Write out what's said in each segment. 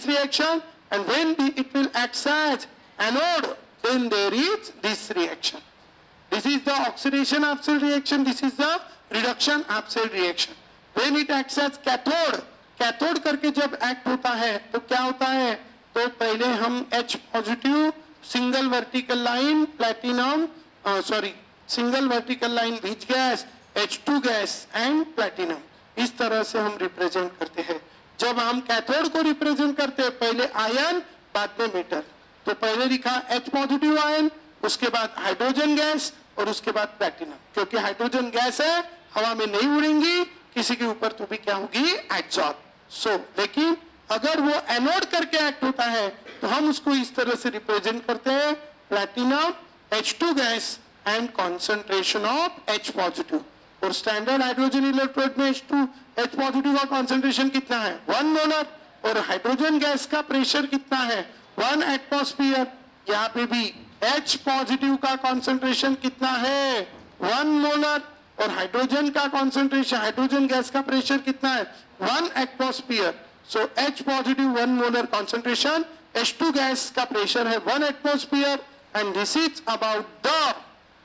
this reaction, and when it will act as anode, then there is this reaction. This is the oxidation absorption reaction, this is the reduction absorption reaction. When it acts as cathode, cathode करके जब act होता है तो क्या होता है, तो पहले हम H positive single vertical line platinum single vertical line बीच gas H2 gas and platinum, इस तरह से हम रिप्रेजेंट करते हैं. जब हम कैथोड को रिप्रेजेंट करते हैं पहले आयन बाद में मेटल, तो पहले लिखा H पॉजिटिव आयन, उसके बाद हाइड्रोजन गैस और उसके बाद प्लैटिनम. क्योंकि हाइड्रोजन गैस है, हवा में नहीं उड़ेंगी, किसी के ऊपर तो भी क्या होगी, एब्जॉर्ब. लेकिन अगर वो एनोड करके एक्ट होता है तो हम उसको इस तरह से रिप्रेजेंट करते हैं, platinum H2 gas and concentration of H positive. और स्टैंडर्ड हाइड्रोजन इलेक्ट्रोड में H पॉजिटिव का कॉन्सेंट्रेशन कितना है, 1 मोलर. और हाइड्रोजन गैस का प्रेशर कितना है, 1 एटमॉस्फेयर. यहाँ पे भी H पॉजिटिव का कॉन्सेंट्रेशन कितना है, 1 मोलर. और हाइड्रोजन का कॉन्सेंट्रेशन, हाइड्रोजन गैस का प्रेशर कितना है, 1 atmosphere. So H positive 1 molar concentration, H2 gas का प्रेशर है 1 atmosphere. And this is about the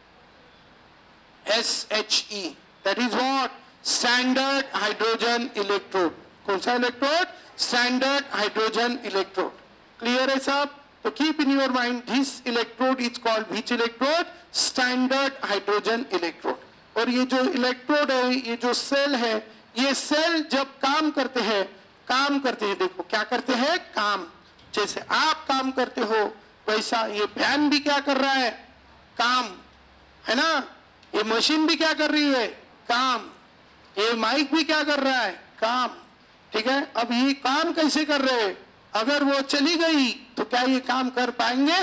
SHE, that is what, standard hydrogen electrode. कौन सा electrode, standard hydrogen electrode. Clear है सब. तो keep in your mind this electrode is called which electrode, standard hydrogen electrode. और ये जो electrode है, ये जो सेल है, ये सेल जब काम करते हैं देखो क्या करते हैं, काम. जैसे आप काम करते हो वैसा ये फैन भी क्या कर रहा है, काम है ना. ये मशीन भी क्या कर रही है, काम. ये माइक भी क्या कर रहा है, काम. ठीक है. अब ये काम कैसे कर रहे हैं, अगर वो चली गई तो क्या ये काम कर पाएंगे,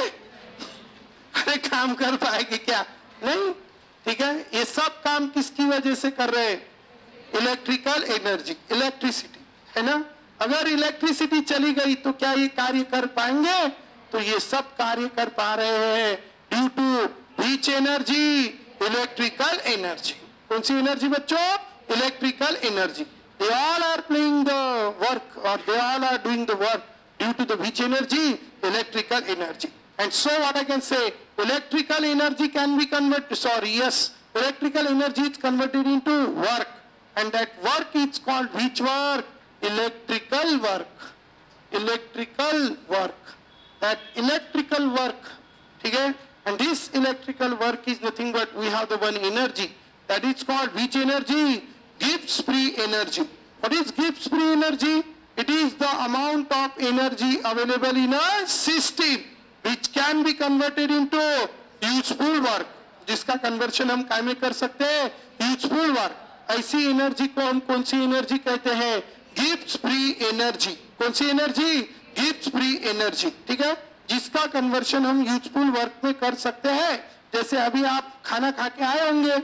अरे काम कर पाएंगे क्या, नहीं. ठीक है. ये सब काम किसकी वजह से कर रहे हैं, इलेक्ट्रिकल एनर्जी, इलेक्ट्रिसिटी है ना. अगर इलेक्ट्रिसिटी चली गई तो क्या ये कार्य कर पाएंगे, तो ये सब कार्य कर पा रहे हैं due to which energy, electrical energy. कौन सी एनर्जी बच्चों, electrical energy. They all are playing the work और they all are doing the work due to the which energy, electrical energy. And so what I can say, electrical energy can be converted, electrical energy is converted into work, and that work is called which work, electrical work. Electrical work, that electrical work, okay. And this electrical work is nothing but we have the one energy, that is called which energy, Gibbs free energy. What is Gibbs free energy? It is the amount of energy available in a system which can be converted into useful work. जिसका conversion हम काय में कर सकते हैं, useful work. ऐसी energy को हम कौन सी एनर्जी कहते हैं, गिब्स फ्री एनर्जी. कौन सी एनर्जी, गिब्स फ्री एनर्जी. ठीक है. जिसका कन्वर्शन हम यूजफुल वर्क में कर सकते हैं. जैसे अभी आप खाना खा के आए होंगे,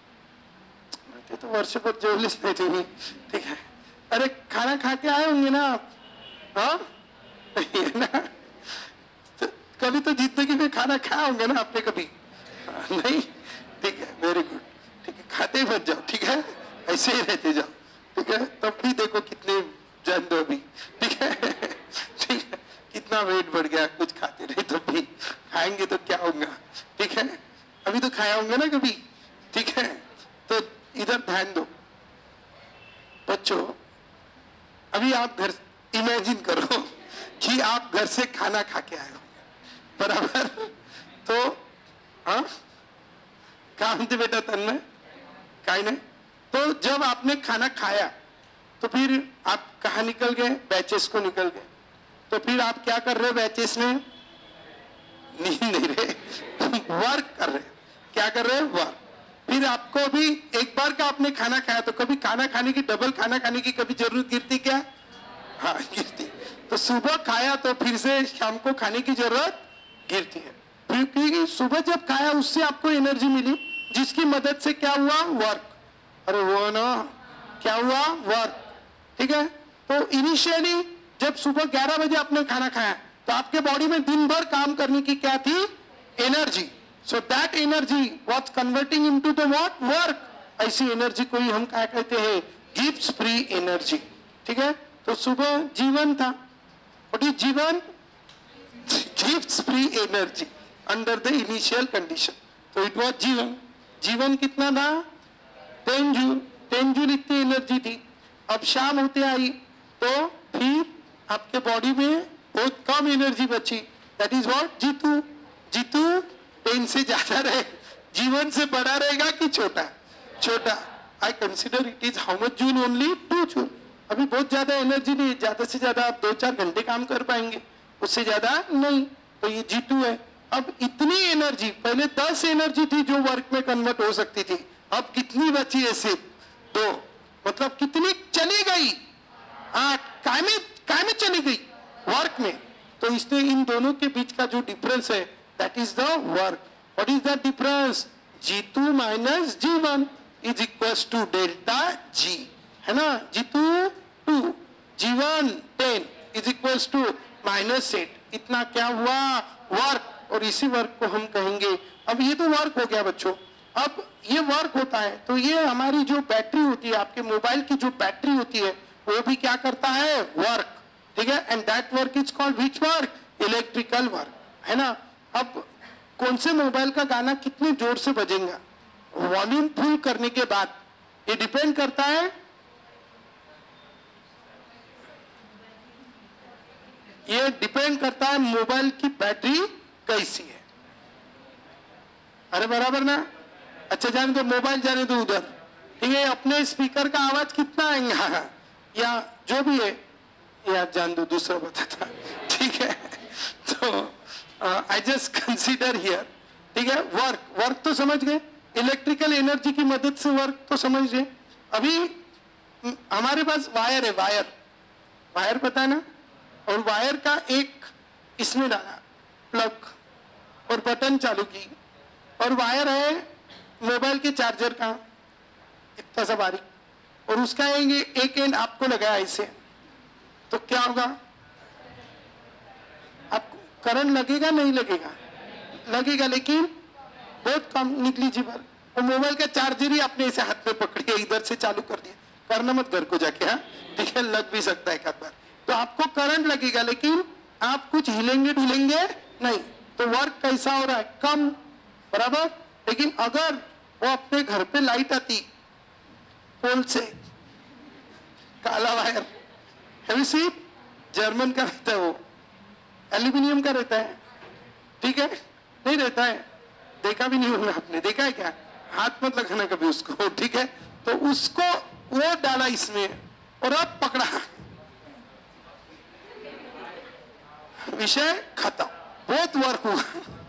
तो वर्षभर जेवलेच नाही तुम्ही. ठीक है. अरे खाना खा के आए होंगे ना आप, हाँ कभी तो जिंदगी में खाना खाया होंगे ना आपने कभी, नहीं. ठीक है, वेरी गुड. ठीक है, खाते ही बच जाओ. ठीक है, ऐसे ही रहते जाओ. ठीक है. तब भी देखो कितने जान दो अभी. ठीक है. ठीक है. कितना वेट बढ़ गया, कुछ खाते रहे तो भी, खाएंगे तो क्या होगा. ठीक है. अभी तो खाया होंगे ना कभी. ठीक है. तो इधर ध्यान दो बच्चों. अभी आप घर इमेजिन करो कि आप घर से खाना खा के आए हो, बराबर. तो हाँ काम थे बेटा तन्मय, काय नहीं. तो जब आपने खाना खाया तो फिर आप कहाँ निकल गए, बैचेस को निकल गए. तो फिर आप क्या कर रहे हो बैचेस में, नींद नहीं रहे, वर्क कर रहे. क्या कर रहे हो, वर्क. फिर आपको भी एक बार का आपने खाना खाया तो कभी खाना खाने की, डबल खाना खाने की कभी जरूरत गिरती क्या, हाँ गिरती. तो सुबह खाया तो फिर से शाम को खाने की जरूरत गिरती है. क्योंकि सुबह जब खाया उससे आपको एनर्जी मिली, जिसकी मदद से क्या हुआ, वर्क. अरे वो ना क्या हुआ, वर्क. ठीक है. तो इनिशियली जब सुबह 11 बजे आपने खाना खाया तो आपके बॉडी में दिन भर काम करने की क्या थी, energy. So that energy was converting into the what, work. ऐसी एनर्जी को ही हम क्या कहते हैं, गिब्स फ्री एनर्जी. ठीक है. तो सुबह जीवन था, What is G1? Gives free energy under the initial condition. So it was G1. G1 कितना था? 10 जूल. 10 जूल इतनी एनर्जी थी. अब शाम होते आई तो फिर आपके बॉडी में बहुत कम एनर्जी बची. That is what? G2. G2 10 से ज्यादा रहे. G1 से बड़ा रहेगा कि छोटा? छोटा. I consider it is how much joule only? 2 joule. अभी बहुत ज्यादा एनर्जी नहीं, ज्यादा से ज्यादा आप 2-4 घंटे काम कर पाएंगे, उससे ज्यादा नहीं. तो ये G2 है. अब इतनी एनर्जी, पहले 10 एनर्जी थी जो वर्क में कन्वर्ट हो सकती थी, अब कितनी बची है? सिर्फ 2. मतलब कितनी चली गई? 8. काय में चली गई? वर्क में. तो इसलिए इन दोनों के बीच का जो डिफरेंस है, that is the work. What is the difference? G2 minus G1 is equal to delta G, है ना? G2 2, G1 10 is equal to -8. इतना क्या हुआ? वर्क. और इसी वर्क को हम कहेंगे. अब ये तो वर्क हो गया बच्चों. अब ये वर्क होता है तो ये हमारी जो बैटरी होती है, आपके मोबाइल की जो बैटरी होती है, वो भी क्या करता है? वर्क. ठीक है. And that work is called which work? Electrical work, है ना? अब कौन से मोबाइल का गाना कितने जोर से बजेगा, वॉल्यूम फुल करने के बाद, ये डिपेंड करता है. ये डिपेंड करता है मोबाइल की बैटरी कैसी है. अरे बराबर ना? अच्छा जाने दो, मोबाइल जाने दो उधर. ठीक है. अपने स्पीकर का आवाज कितना आएगा या जो भी है, या जान दो, दूसरा बताता. ठीक है. तो आई जस्ट कंसीडर हियर. ठीक है. वर्क तो समझ गए. इलेक्ट्रिकल एनर्जी की मदद से वर्क तो समझ गए. अभी हमारे पास वायर है. वायर पता है ना? और वायर का एक इसमें डाला प्लग और बटन चालू की, और वायर है मोबाइल के चार्जर का इतना सा बारीक, और उसका एक एंड आपको लगाया ऐसे, तो क्या होगा? आपको करंट लगेगा? नहीं लगेगा? लगेगा, लेकिन बहुत कम, निग्लिजिबल. और मोबाइल का चार्जर ही आपने ऐसे हाथ में पकड़िए, इधर से चालू कर दिया. करना मत घर को जाके. हाँ, ठीक है. लग भी सकता है एक आध बार. तो आपको करंट लगेगा, लेकिन आप कुछ हिलेंगे ढुलेंगे नहीं. तो वर्क कैसा हो रहा है? कम. बराबर. लेकिन अगर वो अपने घर पे लाइट आती पोल से, काला वायर, हैव सी, जर्मन का रहता है, वो एल्यूमिनियम का रहता है. ठीक है. नहीं रहता है, देखा भी नहीं होगा आपने. देखा है क्या? हाथ मत लगाना कभी उसको. ठीक है. तो उसको वो डाला इसमें और अब पकड़ा, विषय खत्म. बहुत वर्क हुआ.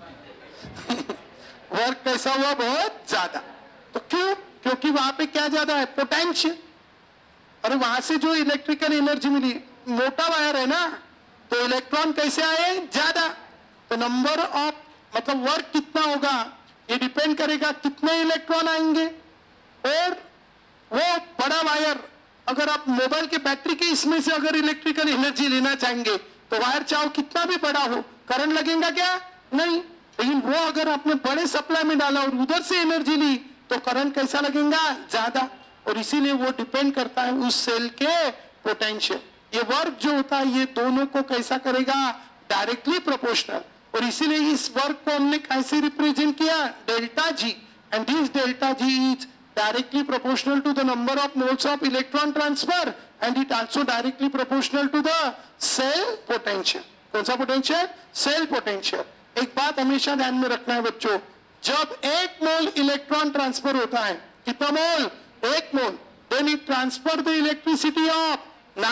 वर्क कैसा हुआ? बहुत ज्यादा. तो क्यों? क्योंकि वहां पे क्या ज्यादा है? पोटेंशियल. और वहां से जो इलेक्ट्रिकल एनर्जी मिली, मोटा वायर है ना, तो इलेक्ट्रॉन कैसे आए? ज्यादा. तो नंबर ऑफ, मतलब वर्क कितना होगा, ये डिपेंड करेगा कितने इलेक्ट्रॉन आएंगे. और वो बड़ा वायर, अगर आप मोबाइल के बैटरी के इसमें से अगर इलेक्ट्रिकल एनर्जी लेना चाहेंगे, तो वायर चाहो कितना भी बड़ा हो, करंट लगेगा क्या? नहीं. लेकिन वो अगर आपने बड़े सप्लाई में डाला और उधर से एनर्जी ली, तो करंट कैसा लगेगा? ज्यादा. और इसीलिए वो डिपेंड करता है उस सेल के पोटेंशियल. ये वर्क जो होता है, ये दोनों को कैसा करेगा? Directly proportional. और इसीलिए इस वर्क को हमने कैसे रिप्रेजेंट किया? Delta G. And this delta G is directly proportional to the number of moles of electron transfer, and it also directly proportional to the cell potential. कौन सा potential? Cell potential. एक बात हमेशा ध्यान में रखना है बच्चों, जब 1 मोल इलेक्ट्रॉन ट्रांसफर होता है, कितना mole? 1 mole. then it transfer the electricity of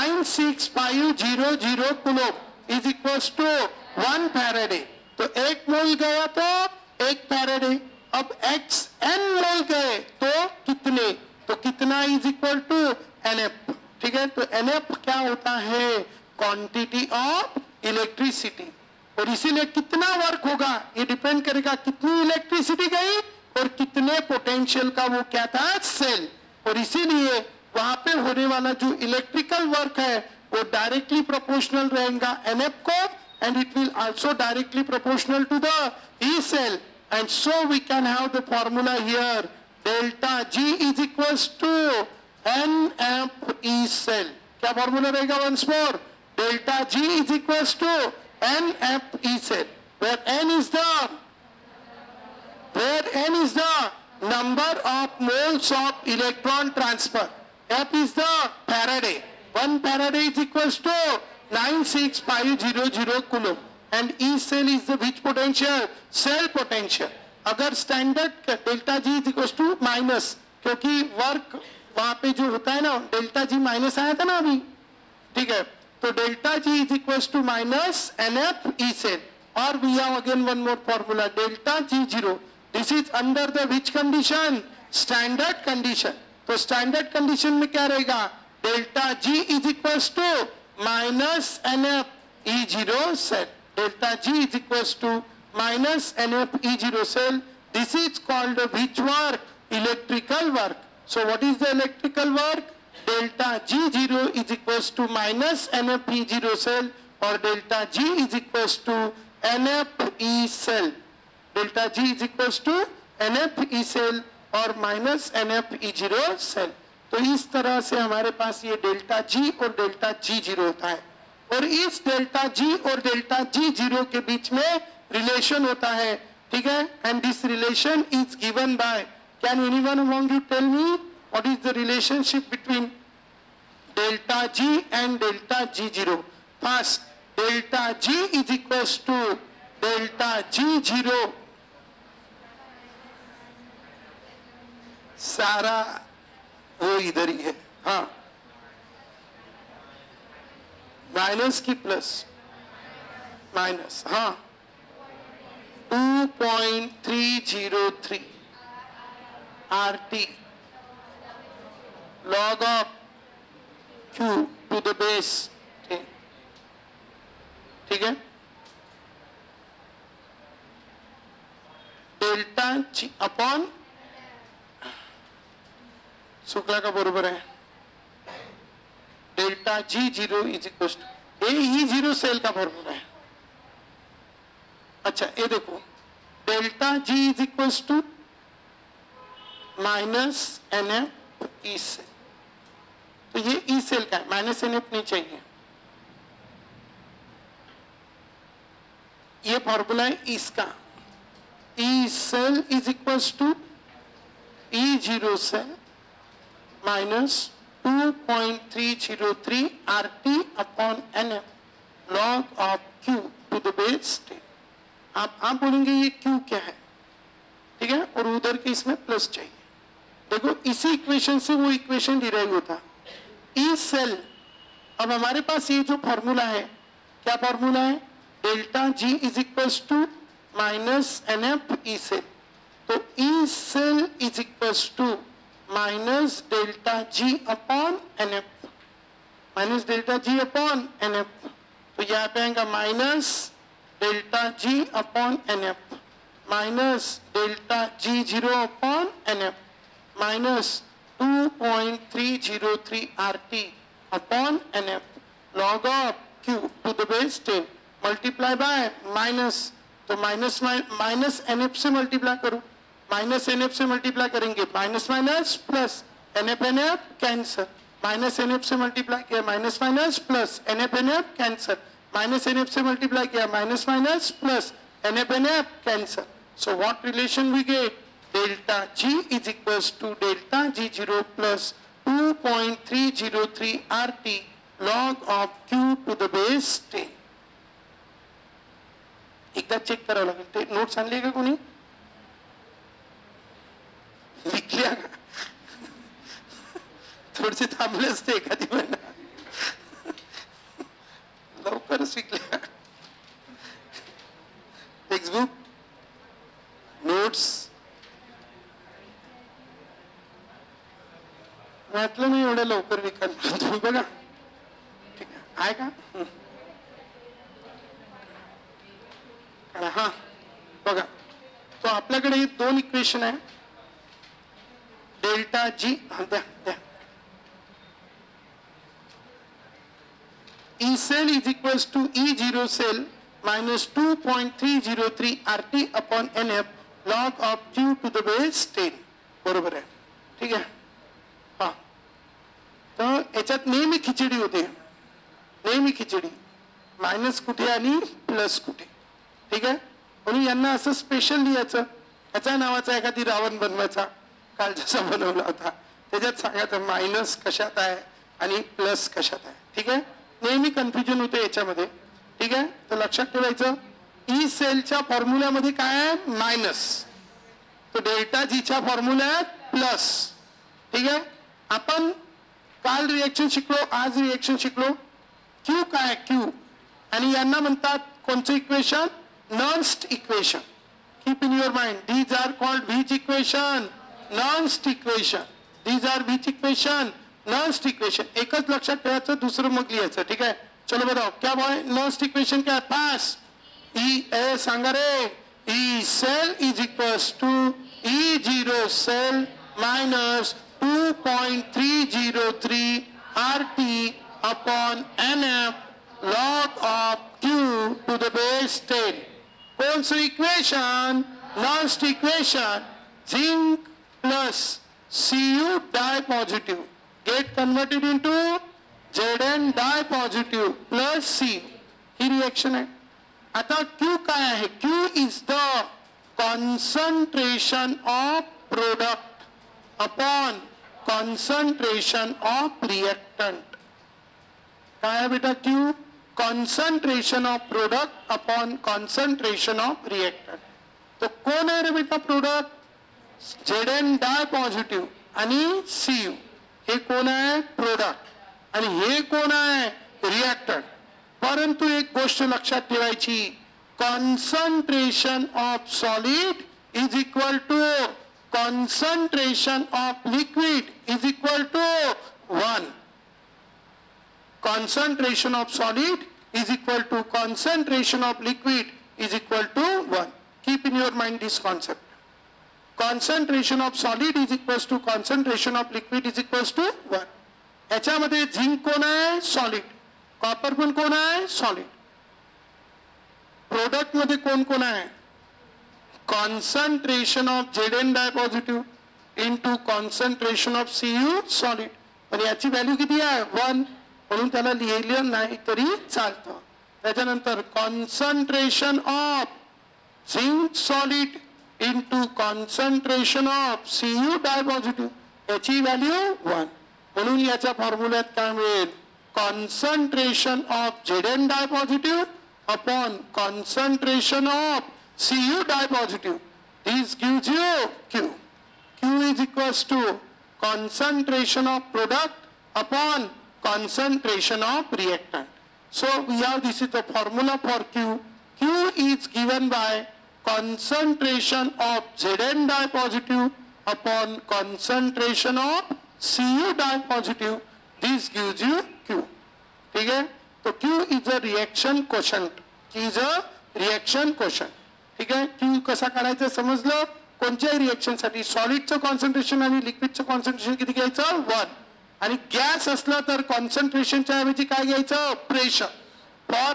96500 coulomb is equals to 1 faraday. तो 1 मोल गया तो 1 फैराडे. अब x n मोल गए तो कितने? तो कितना इज इक्वल टू NF. ठीक है. तो NF क्या होता है? Quantity of electricity. और इसीलिए कितना वर्क होगा, ये डिपेंड करेगा कितनी इलेक्ट्रिसिटी गई और कितने पोटेंशियल का वो क्या था? सेल. और इसीलिए वहां पे होने वाला जो इलेक्ट्रिकल वर्क है, वो डायरेक्टली प्रोपोर्शनल रहेगा NF को, and it will also directly proportional to the E cell. And so we can have the formula here, delta G is equals to NF E cell. क्या formula रहेगा? once more, delta G is equals to NF E cell, where N is the number of moles of electron transfer. F is the Faraday. 1 Faraday is equals to 96500 coulomb. And E cell is the which potential? Cell potential. अगर standard delta G is equal to minus, क्योंकि work वहां पे जो होता है ना, delta G minus आया था ना अभी, ठीक है, तो delta G is equal to minus N F E cell. और we have again one more formula, delta G zero. This is under the which condition? Standard condition. तो स्टैंडर्ड कंडीशन में क्या रहेगा? Delta G is equal to minus N F E zero cell. Delta G is equal to minus NF E0 cell. This is called which work? Electrical work. So what is the electrical work? Delta G0 is equals to minus NF E0 cell, or delta G is equals to NF E cell. Delta G is equals to NF E cell or minus NF E0 cell. तो इस तरह से हमारे पास ये delta G और delta G0 होता है. और इस डेल्टा G और डेल्टा G0 के बीच में रिलेशन होता है, ठीक है. And this relation is given by, can anyone among you tell me what is the relationship between delta G and delta G0? First, delta G is equals to delta G0, सारा वो इधर ही है, हाँ, minus की plus minus, हाँ, 2.303 RT log of Q to the base 10. ठीक है. Delta G upon Shukla का बरोबर है delta G0 is equal to E0 cell का फॉर्मूला है. अच्छा ये देखो, delta G is equals to minus N F E cell. तो ये ई सेल का है, माइनस एन एफ नहीं चाहिए. ये फॉर्मूला है इसका. E cell is equals to E0 cell minus 2.303 RT upon N F log of Q to the base 10. आप बोलेंगे ये क्यू क्या है, ठीक है, और उधर के इसमें प्लस चाहिए. देखो इसी इक्वेशन से वो इक्वेशन डिराइव होता. ई सेल, अब हमारे पास ये जो फॉर्मूला है, क्या फॉर्मूला है? Delta G is equals to minus N F E cell. तो E cell is equals to minus delta G upon N F, minus delta G upon N F. तो यहाँ पे आएगा minus delta G upon NF minus delta G0 upon NF minus 2.303 RT upon NF log of Q to the base 10 multiply by minus. तो minus minus NF से multiply करो, minus NF से multiply करेंगे minus minus plus, NF NF cancel, minus NF से multiply किया minus minus plus, NF NF cancel, minus N F से multiply किया minus minus plus, N F cancel. So what relation we get? Delta G is equals to delta G0 plus 2.303 RT log of Q to the base 10. एकदा check करावं लागेल. ते notes आणले का कोणी? लिखल्या का? थोडेसे थांबले असते एखादी महिना, लवकरच शिकल्या. टेक्स्टबुक नोट्स वाटलं नाही एवढ्या लवकर विकाल. तुम्ही बघा, ठीक आहे का? हा बघा, तो आपल्याकडे दोन इक्वेशन आहे. डेल्टा जी द्या द्या. E cell is equals to E0 cell minus 2.303 RT upon NF log of Q to the base 10. बरोबर आहे, ठीक आहे. हा, तर याच्यात नेहमी खिचडी होते. नेहमी खिचडी, मायनस कुठे आणि प्लस कुठे. ठीक आहे, म्हणून यांना असं स्पेशल लिहायचं. ह्याच्या नावाचा एखादी रावण बनवायचा, काल जसा बनवला होता, त्याच्यात सांगायचं मायनस कशात आहे आणि प्लस कशात आहे. ठीक आहे, नेहमी कन्फ्युजन होते याच्यामध्ये. ठीक आहे, तर लक्षात ठेवायचं ई सेलच्या फॉर्म्युल्यामध्ये काय आहे मायनस, तो डेल्टा जीच्या फॉर्म्युल्यात प्लस. ठीक आहे, आपण काल रिएक्शन शिकलो, आज रिएक्शन शिकलो. क्यू काय क्यू, आणि यांना म्हणतात कोणचं equation, Nernst equation. Keep in your mind these are called which equation, Nernst equation. These are which equation, Nernst equation. एकच लक्षात ठेवायचं, दुसरं मग लिहायचं. ठीक आहे, चलो बताओ क्या बॉय नॉन्स्ट इक्वेशन क्या है. पास ई ए सांगा रे, E cell is equals to E zero cell minus 2.303 RT upon NF log of Q to the base 10. कौन सा equation, Nernst equation. Zinc plus Cu di positive get converted into Zn di positive plus C. ही reaction आहे. आता Q काय आहे, Q is the concentration of product upon concentration of reactant. काय आहे बेटा Q, concentration of product upon concentration of reactant. तो कोण आहे रे बेटा प्रोडक्ट, Zn डाय पॉझिटिव्ह आणि Cu. हे कोण आहे प्रोडक्ट आणि हे कोण आहे रिएक्टंट. परंतु एक गोष्ट लक्षात ठेवायची, concentration of solid is equal to concentration of liquid is equal to 1. Concentration of solid is equal to concentration of liquid is equal to 1. Keep in your mind this concept. Concentration of solid is equals to concentration of liquid is equals to 1. याच्यामध्ये zinc कोण आहे solid, copper पण कोण आहे solid. Product मध्ये कोण कोण आहे, concentration of Zn dipositive into concentration of Cu solid. पण याची व्हॅल्यू किती आहे 1, म्हणून त्याला लिहिलं नाही तरी चालतं. त्याच्यानंतर concentration of zinc solid into concentration of Cu dipositive याची व्हॅल्यू 1. म्हणून याच्या फॉर्म्युल्यात काय मिळेल, concentration of Zn dipositive upon concentration of Cu dipositive. This gives you Q. Q is equals to concentration of product upon concentration of reactant. So we have, this is the formula for Q. Q is given by concentration of Zn dipositive upon concentration of Cu dipositive. This gives you Q. ठीक है, तो Q is a reaction quotient. Q is a reaction quotient. ठीक आहे, Q कसा काढायचं समजलं. कोणत्याही reaction साठी सॉलिडचं कॉन्सन्ट्रेशन आणि लिक्विडचं कॉन्सन्ट्रेशन किती घ्यायचं 1. आणि गॅस असलं तर कॉन्सन्ट्रेशनच्या ऐवजी काय घ्यायचं pressure. For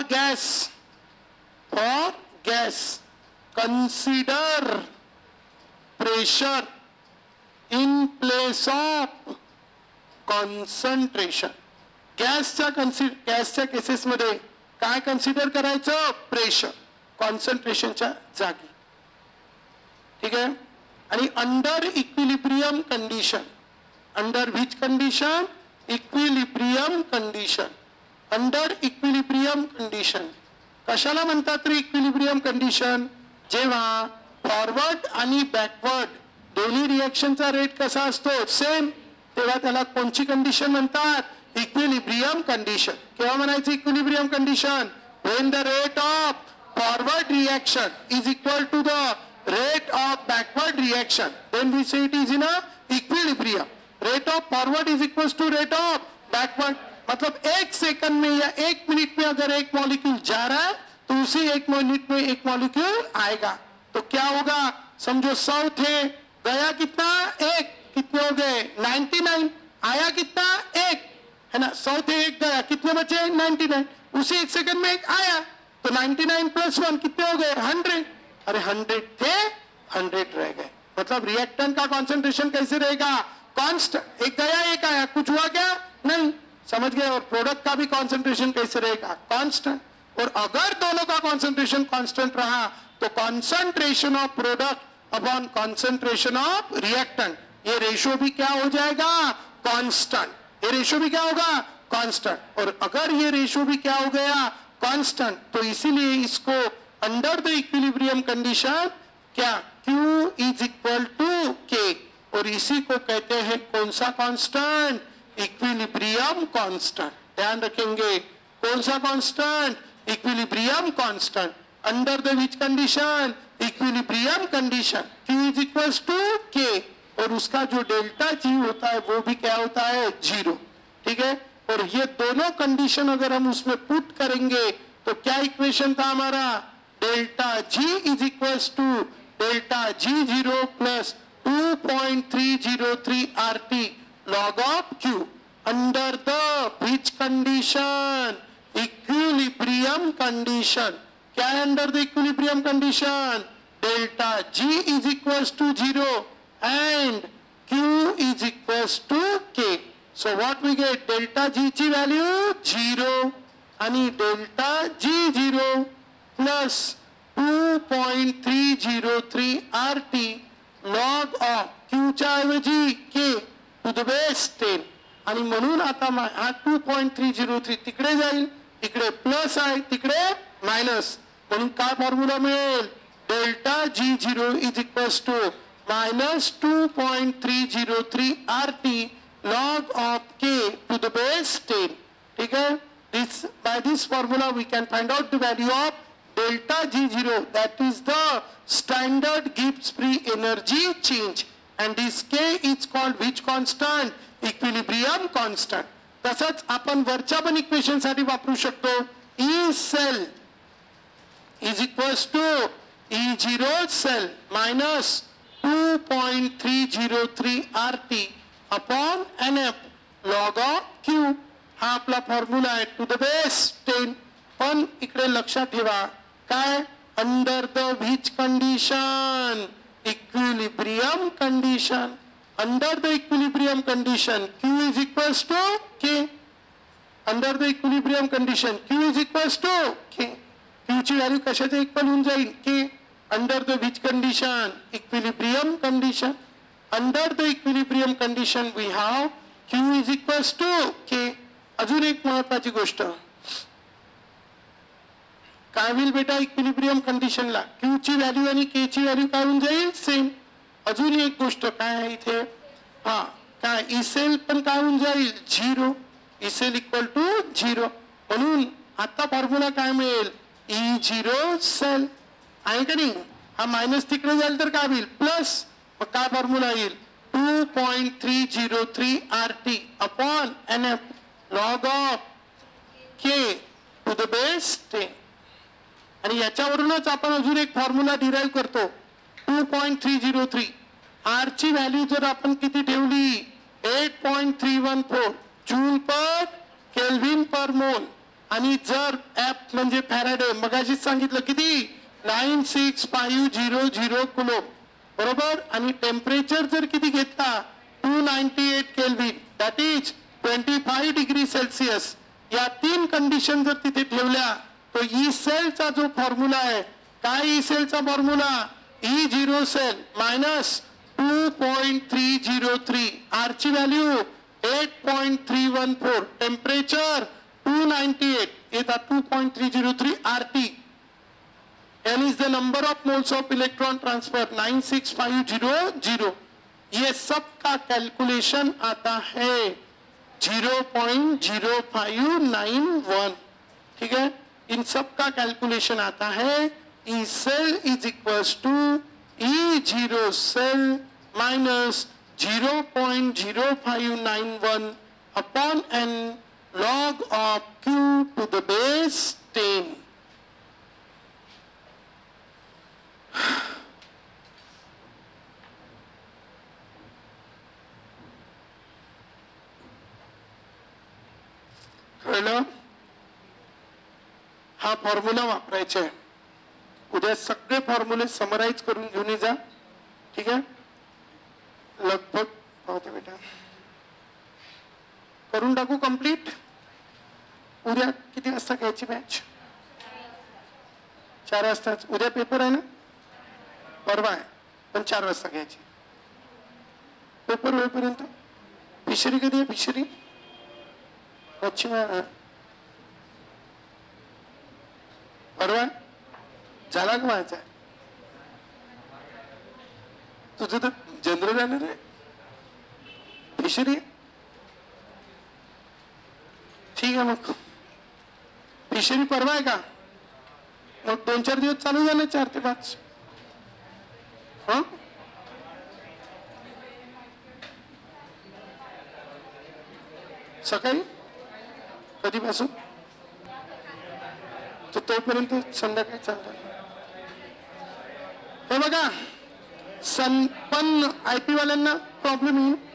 gas consider pressure in place of concentration. गॅसच्या केसेसमध्ये काय कन्सिडर करायचं प्रेशर कॉन्सन्ट्रेशनच्या जागी. ठीक आहे, आणि under equilibrium condition, under which condition, equilibrium condition. Under equilibrium condition कशाला म्हणतात रे इक्विलिब्रियम कंडिशन, जेव्हा फॉरवर्ड आणि बॅकवर्ड दोन्ही रिएक्शनचा रेट कसा असतो सेम, तेव्हा त्याला कोणची कंडिशन म्हणतात इक्विलिब्रियम कंडिशन. केव्हा म्हणायचं equilibrium condition, when the rate of forward reaction is equal to the rate of backward reaction, then we say it is in a equilibrium. Rate of forward is equals to rate of backward. मतलब एक second में या एक minute में अगर एक molecule जा रहा है तो उसी एक मिनट में एक मॉलिक्यूल आएगा. तो क्या होगा, समझो 100 थे, गया कितना एक, कितने हो गए 99, आया कितना एक, है ना. 100 थे एक गया, कितने बचे 99. उसी एक सेकंड में एक आया तो 99 प्लस 1 कितने हो गए 100. अरे 100 थे 100 रह गए. मतलब रिएक्टेंट का कॉन्सेंट्रेशन कैसे रहेगा कांस्टेंट. एक गया एक आया, कुछ हुआ क्या नहीं. समझ गए? और प्रोडक्ट का भी कॉन्सेंट्रेशन कैसे रहेगा? कांस्टेंट. और अगर दोनों का कॉन्सेंट्रेशन कांस्टेंट रहा तो concentration of product upon concentration of reactant, ये रेशियो भी क्या हो जाएगा? कांस्टेंट. ये रेशियो भी क्या होगा? कांस्टेंट. और अगर ये रेशियो भी क्या हो गया? कांस्टेंट, तो इसीलिए इसको अंडर द इक्विलिब्रियम कंडीशन क्या? Q is equal to K. और इसी को कहते हैं कौन सा कांस्टेंट? Equilibrium constant. ध्यान रखेंगे, कौन सा constant? Equilibrium constant. Under the which condition? Equilibrium condition. Q is equal to K. और उसका जो डेल्टा G होता है वो भी क्या होता है? 0. ठीक है. और ये दोनों कंडीशन अगर हम उसमें पुट करेंगे तो क्या इक्वेशन था हमारा? Delta G is equal to delta G0 plus 2.303 RT log of Q. Under the which condition? Equilibrium condition. क्या है under the equilibrium condition? Delta G is equal to 0 and Q is equals to K. So what we get? Delta G ची value 0 आणि delta G0 plus 2.303 RT log of Q च्या ऐवजी K to the base 10. आणि म्हणून आता हा 2.303 तिकडे जाईल, इकडे प्लस आहे, तिकडे मायनस. म्हणून काय फॉर्म्युला मिळेल? Delta G0 is equals to minus 2.303 RT log of K to the base 10. ठीक है? By this formula we can find out the value of delta G0, that is the standard Gibbs free energy change, and this K is called which constant? Equilibrium constant. तसंच आपण वरच्या पण equation साठी वापरू शकतो. E cell is equals to E0 cell minus 2.303 RT upon NF log of Q. हा आपला formula आहे टू द बेस 10. पण इकडे लक्षात ठेवा काय? Under the which condition? Equilibrium condition. Under the equilibrium condition Q is equals to K. Under the equilibrium condition Q is equals to K. Q ची value कशाच्या इक्वल होऊन जाईल? K. Under the which condition? Equilibrium condition. Under the equilibrium condition we have Q is equals to K. अजून एक महत्वाची गोष्ट काय होईल बेटा? इक्विलिब्रियम कंडिशनला Q ची व्हॅल्यू आणि K ची व्हॅल्यू काय होऊन जाईल? सेम. अजून एक गोष्ट काय आहे इथे? हा काय? E सेल पण काय होऊन जाईल? 0. E cell equal to 0. म्हणून आता फॉर्म्युला काय मिळेल? E0 सेल आहे का नाही? हा मायनस तिकडे जाईल तर काय होईल? प्लस. मग काय फॉर्म्युला येईल? 2.303 RT upon NF log of K to the base 10. आणि याच्यावरूनच आपण अजून एक फॉर्म्युला डिराईव्ह करतो. 2.303 R ची व्हॅल्यू जर आपण किती ठेवली? 8.314 जूल पर केल्विन पर मोल. आणि जर F म्हणजे फॅराडे, मगाशीच सांगितलं किती? 96500 कुलोम. बरोबर. आणि टेम्परेचर जर किती घेतला? 298 kelvin, that is 25 degree Celsius. या 3 कंडिशन जर तिथे ठेवल्या तो ई सेलचा जो फॉर्म्युला आहे, काय ई सेलचा फॉर्म्युला? E0 सेल मायनस 2.303 R ची व्हॅल्यू 8.314, टेम्परेचर 298, येतात 2.303 RT. N is the number of moles of electron transfer 96500. ये सब का कैलकुलेशन आता है 0.0591. ठीक है? इन सब का कैलकुलेशन आता है E cell is equals to E0 cell minus 0.0591 upon N log of Q to the base 10. कळलं? हा फॉर्म्युला वापरायचा आहे. उद्या सगळे फॉर्म्युले समराइज करून घेऊन जा. ठीक आहे? लगभग पाहते बेटा करून टाकू कंप्लीट. उद्या किती वाजता घ्यायची मॅच? 4 वाजताच. उद्या पेपर आहे ना? परवा आहे, पण 4 वाजता घ्यायची. पेपर होईपर्यंत फिशरी कधी आहे? फिशरी मच्छीमार परवा झाला का व्हायचा? तुझं तर जनरल आहे ना रे. फिशरी ठीक आहे. मग फिशरी परवा आहे का? मग 2-4 दिवस चालू झाले. 4 ते 5. हा सकाळी कधीपासून? तर तोपर्यंत संध्याकाळी चालतं. हे बघा, पण आयपी वाल्यांना प्रॉब्लेम येईल.